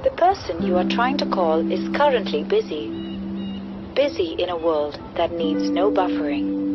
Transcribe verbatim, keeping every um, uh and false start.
The person you are trying to call is currently busy. Busy in a world that needs no buffering.